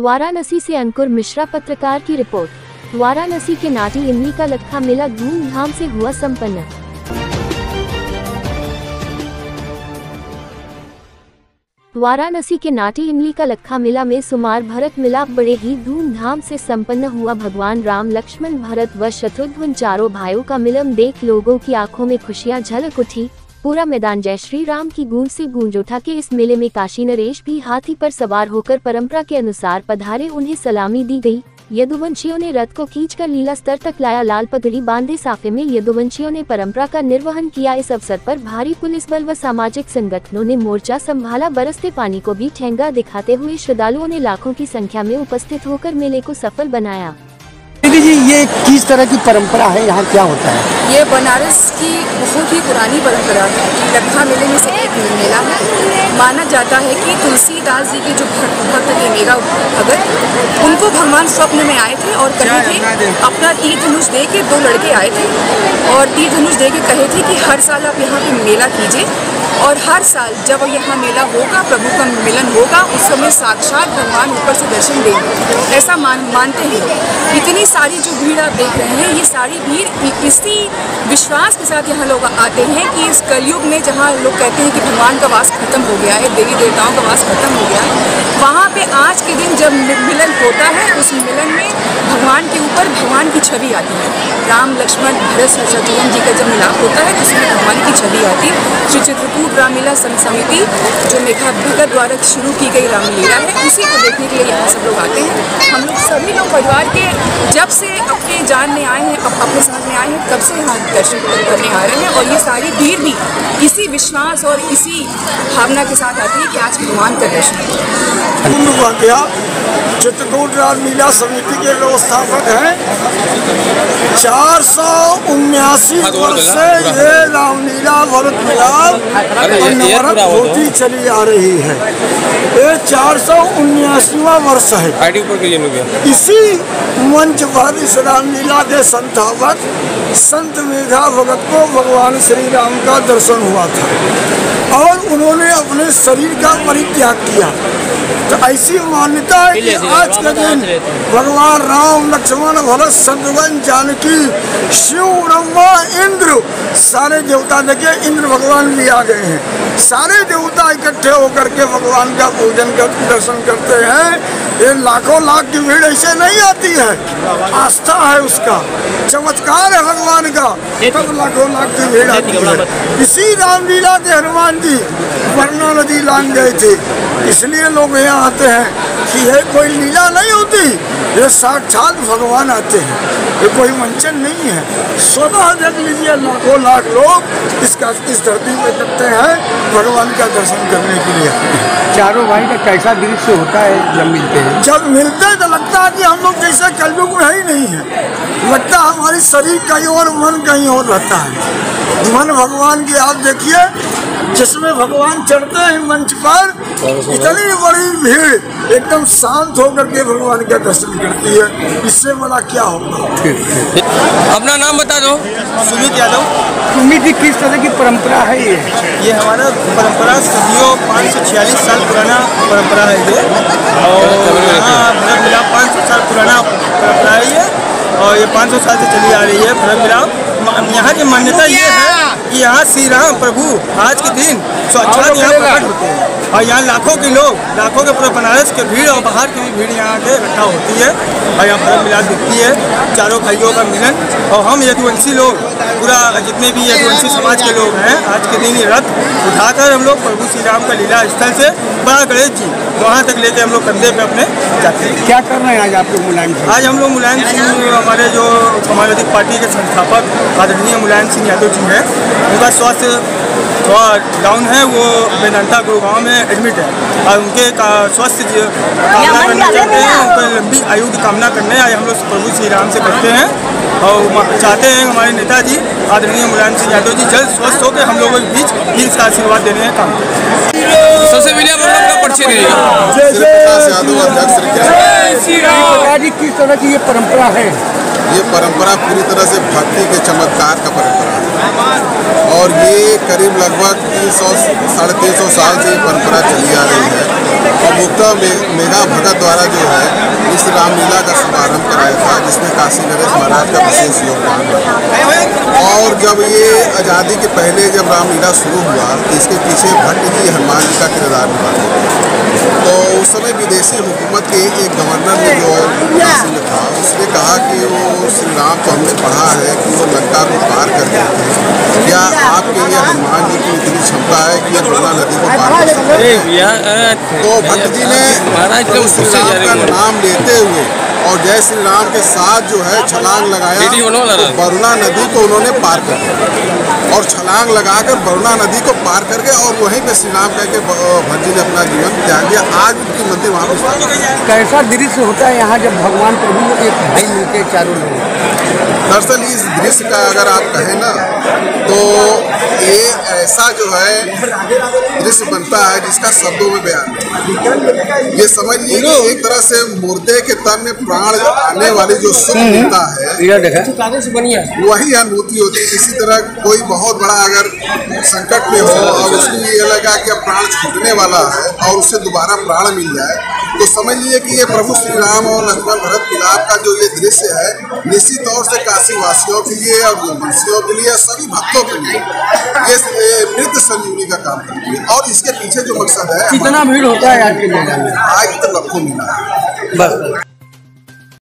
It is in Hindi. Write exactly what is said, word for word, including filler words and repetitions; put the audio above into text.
वाराणसी से अंकुर मिश्रा पत्रकार की रिपोर्ट। वाराणसी के नाटी इमली का लक्खा मेला धूमधाम से हुआ संपन्न। वाराणसी के नाटी इमली का लक्खा मेला में सुमार भरत मिलाप बड़े ही धूमधाम से संपन्न हुआ। भगवान राम, लक्ष्मण, भरत व शत्रुघ्न चारों भाइयों का मिलन देख लोगों की आंखों में खुशियां झलक उठी। पूरा मैदान जय श्री राम की गूंज से गूंज उठा। के इस मेले में काशी नरेश भी हाथी पर सवार होकर परंपरा के अनुसार पधारे, उन्हें सलामी दी गई। यदुवंशियों ने रथ को खींचकर लीला स्तर तक लाया। लाल पगड़ी बांधे साफे में यदुवंशियों ने परंपरा का निर्वहन किया। इस अवसर पर भारी पुलिस बल व सामाजिक संगठनों ने मोर्चा संभाला। बरसते पानी को भी ठेंगा दिखाते हुए श्रद्धालुओं ने लाखों की संख्या में उपस्थित होकर मेले को सफल बनाया। दीदी जी, ये किस तरह की परंपरा है, यहाँ क्या होता है? ये बनारस की बहुत ही पुरानी परंपरा है। लक्खा मेले में से एक मेला है। माना जाता है कि तुलसीदास जी के जो भक्त थे मेरा भगत, उनको भगवान स्वप्न में आए थे और कहे थे, अपना तीर धनुष दे के दो लड़के आए थे और तीर धनुष दे के कहे थे कि हर साल आप यहाँ पे मेला कीजिए और हर साल जब यहाँ मेला होगा, प्रभु का मिलन होगा, उस समय साक्षात भगवान ऊपर से दर्शन देंगे, ऐसा मान मानते हैं। इतनी सारी जो भीड़ आप देख रहे हैं, ये सारी भीड़ इसी विश्वास के साथ यहाँ लोग आते हैं कि इस कलयुग में जहाँ लोग कहते हैं कि भगवान का वास खत्म हो गया है, देवी देवताओं का वास खत्म हो गया है, वहाँ पे आज के दिन जब मिलन होता है, उस मिलन में भगवान के ऊपर भगवान की छवि आती है। राम, लक्ष्मण, भरत, शत्रुघ्न जी का जब मिलाप होता है तो उसमें भगवान की छवि आती है। श्री चित्रकूट रामलीला संघ समिति जो मेघा भगत द्वारा शुरू की गई रामलीला है, उसी को देखने के लिए यहाँ सब लोग आते हैं। हम लोग सभी लोग परिवार के जब से अपने जान में आए हैं, अपने समझ में आए हैं, तब से यहाँ दर्शन करने आ रहे हैं और ये सारी भीड़ भी इसी विश्वास और इसी भावना के साथ आती है कि आज भगवान का दर्शन। चित्रकूट रामलीला समिति के व्यवस्थापक हैं। चार सौ उन्यासी वर्ष से ये रामलीला भरत मिलाप होती चली आ रही है। ये चार सौ उन्यासीवां वर्ष है। इसी मंच पर इस रामलीला के संस्थापक संत मेघा भगत को भगवान श्री राम का दर्शन हुआ था और उन्होंने अपने शरीर का परित्याग किया। तो ऐसी मान्यता है कि आज के दिन भगवान राम, लक्ष्मण, भरत, शत्रुघ्न, जानकी, शिव, ब्रह्मा, इंद्र, सारे देवता देखे, इंद्र भगवान भी आ गए हैं। सारे देवता इकट्ठे होकर के भगवान का पूजन कर दर्शन करते हैं। ये लाखों लाख की भीड़ ऐसे नहीं आती है, आस्था है उसका, चमत्कार है भगवान का, तब लाखों लाख की भीड़ आती है। इसी रामलीला के हनुमान जी वरना नदी लांग गए थे, इसलिए लोग यहाँ आते हैं कि ये कोई लीला नहीं होती, ये साक्षात भगवान आते हैं, ये कोई मंचन नहीं है। स्वतः देख लीजिए, लाखों लाख लोग इसका इस धरती पे करते हैं, भगवान का दर्शन करने के लिए। चारों भाई का कैसा दृश्य होता है जब मिलते हैं? जब मिलते हैं तो लगता है कि हम लोग जैसे कलयुग में ही नहीं है। लगता है हमारी शरीर कहीं और, मन कहीं और रहता है। मन भगवान की आप देखिए, जिसमें भगवान चढ़ते हैं मंच पर, इतनी बड़ी भीड़ एकदम शांत होकर के भगवान का दर्शन करती है। इससे बड़ा क्या होगा। अपना नाम बता दो। सुमित यादव। सुमित जी, किस तरह की परंपरा है ये? ये हमारा परंपरा सदियों पाँच सौ छियालीस साल पुराना परंपरा है ये, और यहाँ भरत मिलाप पाँच सौ साल पुराना परंपरा है ये, और ये पाँच सौ साल से चली आ रही है भरत मिलाप। यहाँ की मान्यता ये है कि यहाँ श्री राम प्रभु आज के दिन साक्षात यहाँ प्रकट होते हैं और यहाँ लाखों के लोग, लाखों के पूरे बनारस के भीड़ और बाहर की भी भीड़ यहाँ के इकट्ठा होती है और यहाँ भरत मिलाप दिखती है। चारों भाइयों का मिलन, और हम यदुवंशी लोग, पूरा जितने भी यदुवंशी समाज के लोग हैं, आज के दिन ये रथ उठाकर हम लोग प्रभु श्री राम का लीला स्थल से बड़ा गणेश जी वहाँ तक लेके हम लोग कंधे पे अपने जाते हैं। क्या कर रहे हैं आज आप लोग मुलायम सिंह? आज हम लोग मुलायम सिंह, हमारे जो समाजवादी पार्टी के संस्थापक आदरणीय मुलायम सिंह यादव जी हैं, उनका स्वास्थ्य थोड़ा डाउन है, वो वेदांता गुरुगांव में एडमिट है और उनके स्वास्थ्य कामना करना चाहते हैं, उनको लंबी आयु की कामना करने आए हम लोग प्रभु श्री राम से करते हैं और चाहते हैं हमारे नेताजी आदरणीय मुलायम सिंह यादव जी जल्द स्वस्थ होकर हम लोगों के बीच ही इसका आशीर्वाद देने का काम करें। सबसे मिलिया प्रोग्राम का परिचय दीजिए। किस तरह की ये परंपरा है? ये परंपरा पूरी तरह से भक्ति के चमत्कार का परंपरा है और ये करीब लगभग तीन सौ साढ़े तीन सौ साल से ये परंपरा चली आ रही है। और मुक्ता मे, मेघा भगत द्वारा जो है इस रामलीला का शुभारंभ कराया था, जिसमें काशी नरेश महाराज का विशेष योगदान रहा। और जब ये आज़ादी के पहले जब रामलीला शुरू हुआ तो इसके पीछे भट्ट जी हनुमान जी का किरदार निभाते। तो उस समय विदेशी हुकूमत के एक गवर्नर ने जो काशी में था उसने कहा कि वो श्री राम को हमने पढ़ा है कि वो लंका को पार कर गए थे, क्या आपके लिए हनुमान जी की इतनी क्षमता है कि ये यमुना नदी को पार कर सकते हैं? तो भट्ट जी ने श्री राम का नाम लेते हुए और जय श्री राम के साथ जो है छलांग लगाया तो वरुणा नदी को उन्होंने पार कर दिया और छलांग लगाकर वरुणा नदी को पार करके और वहीं पे श्री राम कह के भट्ट जी ने अपना जीवन त्याग दिया। आज उनकी मंदिर वहाँ पर स्थापित है। कैसा दृश्य होता है यहाँ जब भगवान प्रभु एक भाई मिलके चारों लोग? दरअसल इस दृश्य का अगर आप कहें ना तो ये ऐसा जो है दृश्य बनता है जिसका शब्दों में बयान नहीं। ये समझिए कि एक तरह से मुर्दे के तन में प्राण आने वाली जो सुख मिलता है वही अनुभूति होती है। इसी तरह कोई बहुत बड़ा अगर संकट में हो और उसको ये लगा कि अब प्राण छूटने वाला है और उससे दोबारा प्राण मिल जाए तो समझ लीजिए कि ये प्रभु श्री राम और लक्ष्मण भरत मिलाप का जो ये दृश्य है निश्चित तौर से काशी वासियों के लिए और वंशियों के लिए सभी भक्तों के लिए ये नृत्य संजीवनी का काम करती है। और इसके पीछे जो मकसद है कितना भीड़ होता है आज के मेले में? आज तक लाखों मिला है। बस